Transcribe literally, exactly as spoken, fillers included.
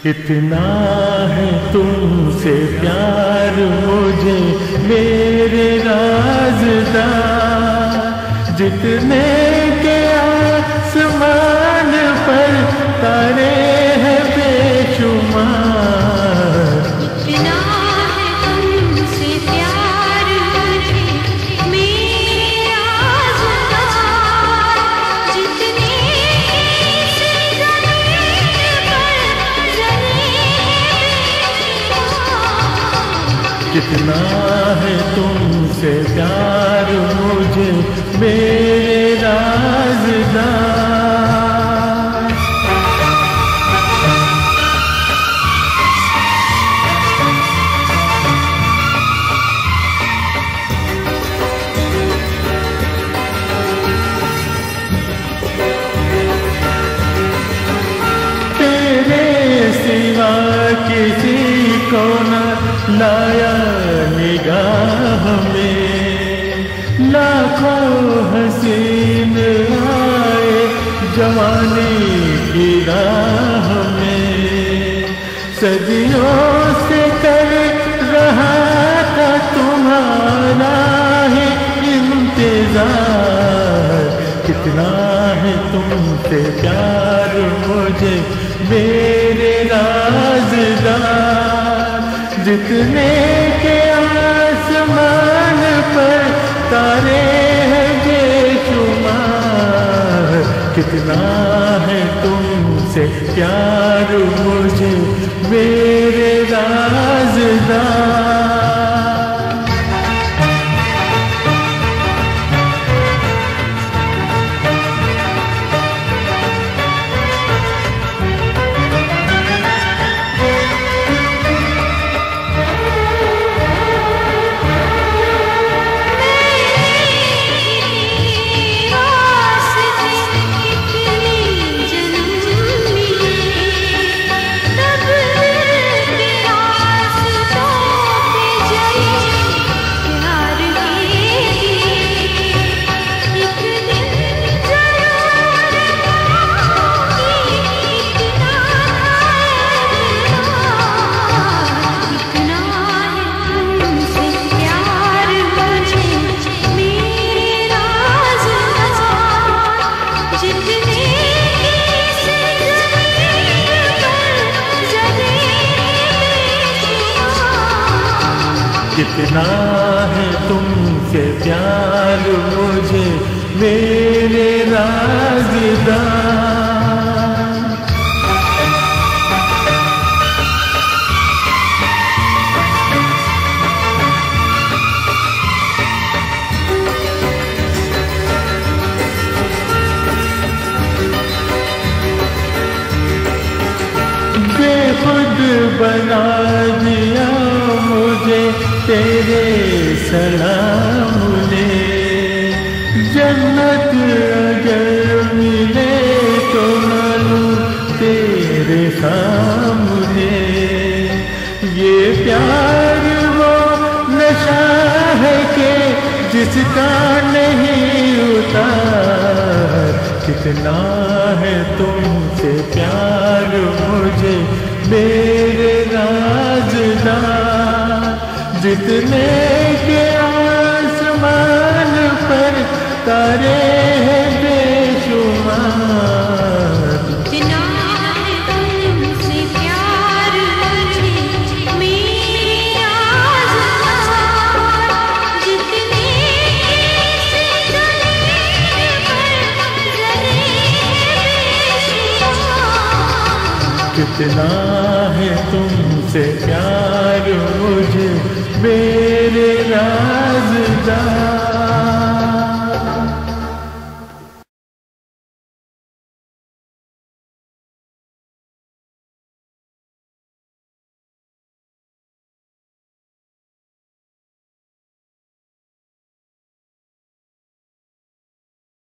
इतना है तुमसे प्यार मुझे मेरे राज़दार, जितने के आसमान पर तारे हैं बेशुमार। इतना है तुमसे प्यार मुझे मेरे राज़दार, जितने से ज़मीन पर ज़रे बेशुमार। कितना है तुमसे प्यार मुझे मेरे राज़दार। तेरे सिवा किसी को न लाया निगाह में, लाखों हसीन आए जवानी की राह में। सदियों से कर रहा था तुम्हारा ही इंतजार। कितना है तुमसे प्यार मुझे मेरे राज़दार, जितने के आसमान पर तारे हैं बेशुमार। कितना है तुमसे प्यार मुझे मेरे राज़दार। कितना है तुमसे प्यार मुझे मेरे राज़दार। बेखुद बना दिया मुझे तेरे सलाम ने, जन्नत अगर मिले तो मालूम तेरे सामने। ये प्यार वो नशा है कि जिसका नहीं उतार। कितना है तुमसे प्यार मुझे मेरे राज़दार, जितने के आसमान पर तारे हैं बेशुमार। इतना है तुमसे प्यार मुझे मेरे राज़दार, जितने से ज़मीन पर ज़रे बेशुमार। कितना है तुमसे प्यार मुझे मेरे राज़दार।